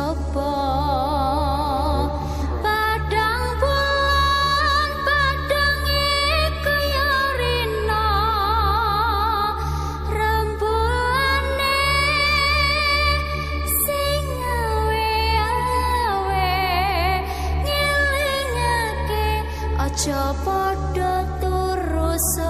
sapa padang bulan padang iku ya rina rembune sing awe-awe ngilingake aja padha turu